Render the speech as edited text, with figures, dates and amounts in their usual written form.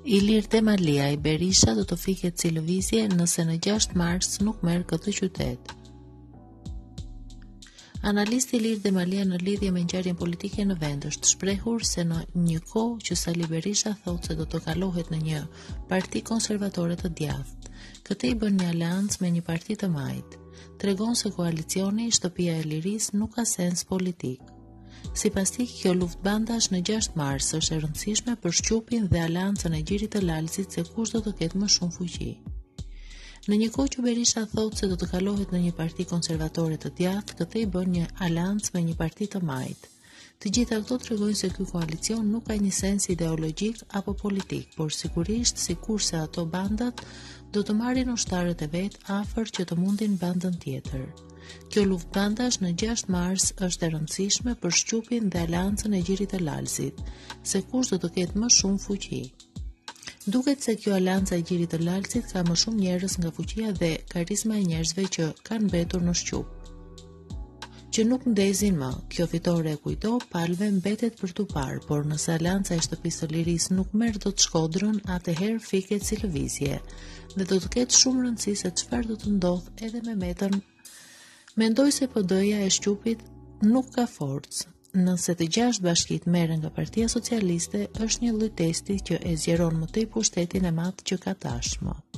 Ilir Demalia i Berisha do të fiket si lëvizje nëse në 6 mars nuk merr këtë qytet. Analisti Ilir Demalia në lidhje me ngjarjen politike në vend është shprehur se në një kohë që Sali Berisha thotë se do të kalohet në një parti konservatore të djathtë, këtë i bën një aleancë me një parti të majt. Tregon se koalicioni Shtëpia e Lirisë nuk ka sens politik. Sipas tij, kjo luftbandash në 6 mars është e rëndësishme për Shqupin dhe aleancën e Gjirit të Lalësit se kush do të ketë më shumë fuqi. Në një kohë që Berisha thotë se do të kalohet në një parti konservatore të djathtë, këtë i bën një aleancë me një parti të majt. Të gjitha këto tregojnë se ky koalicion nuk ka një sens ideologjik apo politik, por sigurisht sikurse ato bandat do të marrin ushtarët e vet afër që të mundin bandën tjetër. Kjo luftbandash në 6 mars është e rëndësishme për Shqupin dhe aleancën e Gjirit të Lalësit, se kush do të ketë më shumë fuqi. Duket se kjo aleanca e Gjirit të Lalësit ka më shumë njerëz nga fuqia dhe karizma e njerëzve që kanë mbetur në Shqup, që nuk ndezin më. Kjo fitore e kujto, palve mbetet për tu parë, por nëse aleanca e Shtëpisë së Lirisë nuk merr dot Shkodrën, atëherë fiket si lëvizje dhe do të ketë shumë rëndësi se çfarë do të ndodh edhe me Metën. Mendoj se PD-ja e Shqupit nuk ka forcë. Nëse të 6 bashkitë merren nga Partia Socialiste, është një lloj testi që e zgjeron më tej pushtetin e madh që ka tashmë.